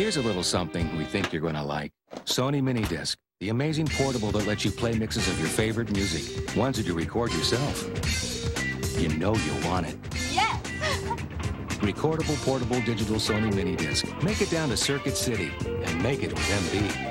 Here's a little something we think you're gonna like. Sony Mini Disc, the amazing portable that lets you play mixes of your favorite music, ones that you record yourself. You know you'll want it. Yes! Recordable, portable, digital Sony Mini Disc. Make it down to Circuit City and make it with MB.